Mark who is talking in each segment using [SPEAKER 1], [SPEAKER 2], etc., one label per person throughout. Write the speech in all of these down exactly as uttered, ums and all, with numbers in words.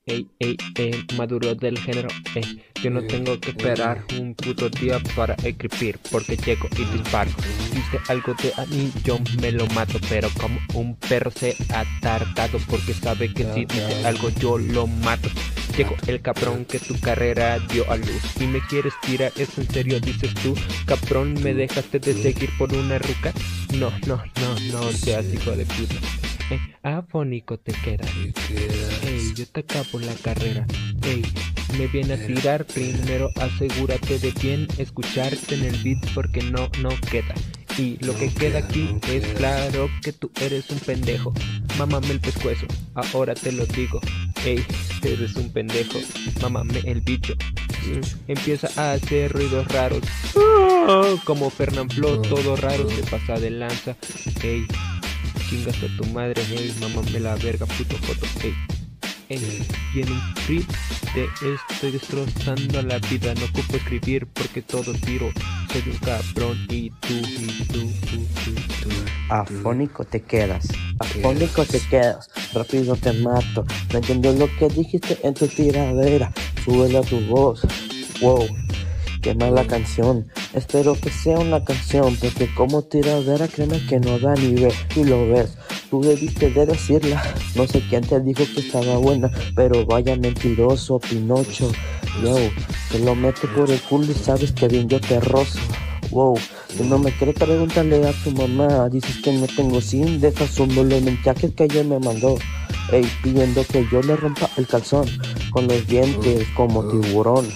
[SPEAKER 1] ey, ey, ey, maduro del género, ey. Yo no tengo que esperar un puto día para escribir, porque llego y disparo. Dice algo de a mí, yo me lo mato, pero como un perro se ha tardado, porque sabe que si dice algo yo lo mato. Llegó el cabrón que tu carrera dio a luz y me quieres tirar, ¿es en serio dices tú? Cabrón, ¿me dejaste de seguir por una ruca? No, no, no, no seas hijo de puta. Ey, afónico te quedas. Ey, yo te acabo la carrera. Ey, me viene a tirar, primero asegúrate de bien escucharte en el beat porque no, no queda. Y lo que queda aquí es claro que tú eres un pendejo. Mámame el pescuezo, ahora te lo digo. Ey, eres un pendejo, mámame el bicho. Empieza a hacer ruidos raros, como Fernanfloo, todo raro, se pasa de lanza. Ey, chingas a tu madre, ey, mámame la verga, puto foto, ey. Ey, y en un free te estoy destrozando la vida. No ocupo escribir porque todo tiro. Soy un cabrón y tú, y tú, tú, tú, tú.
[SPEAKER 2] Afónico te quedas, afónico te quedas, rápido te mato. No entiendo lo que dijiste en tu tiradera. Súbela a tu voz, wow, qué mala canción. Espero que sea una canción, porque como tiradera créeme que no da nivel. Y lo ves, tú debiste de decirla. No sé quién te dijo que estaba buena, pero vaya mentiroso, Pinocho. Yo, te lo meto por el culo y sabes que bien yo te rozo. Wow, si no me crees pregúntale a tu mamá. Dices que no tengo sim, deja sumo los mensajes que ella me mandó. Ey, pidiendo que yo le rompa el calzón con los dientes como tiburón.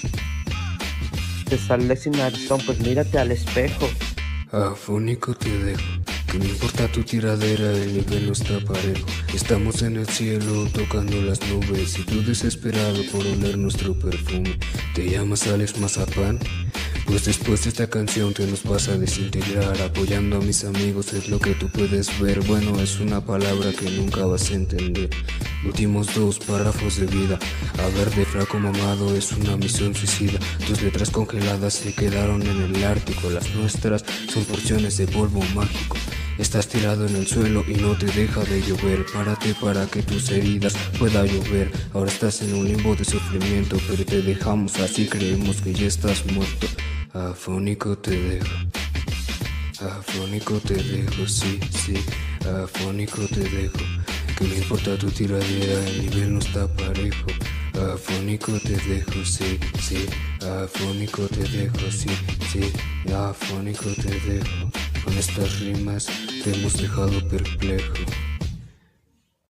[SPEAKER 2] Te sale sin narizón, pues mírate al espejo.
[SPEAKER 3] Afónico te dejo, que no importa tu tiradera, el nivel no está parejo. Estamos en el cielo tocando las nubes y tú desesperado por oler nuestro perfume. ¿Te llamas Alex Mazapán? Pues después de esta canción te nos vas a desintegrar. Apoyando a mis amigos es lo que tú puedes ver. Bueno, es una palabra que nunca vas a entender. Últimos dos párrafos de vida. A ver de flaco mamado es una misión suicida. Tus letras congeladas se quedaron en el Ártico. Las nuestras son porciones de polvo mágico. Estás tirado en el suelo y no te deja de llover. Párate para que tus heridas pueda llover. Ahora estás en un limbo de sufrimiento, pero te dejamos así, creemos que ya estás muerto. Afónico te dejo, afónico te dejo, sí, sí, afónico te dejo. Que no importa tu tiradera, el nivel no está parejo. Afónico te dejo, sí, sí, afónico te dejo, sí, sí, afónico te dejo. Con estas rimas te hemos dejado perplejo.